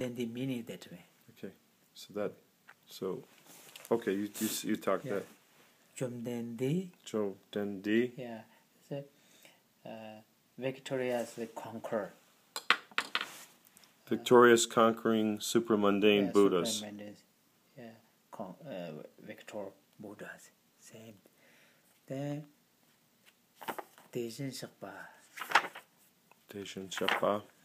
Then they mean it that way. Okay, okay, you talk that. Jomdendi. Jomdendi. Yeah, so victorious conquer. Victorious conquering supramundane Buddhas. Victor Buddhas. Same. Then Dejan Shakpa. Dejan Shakpa.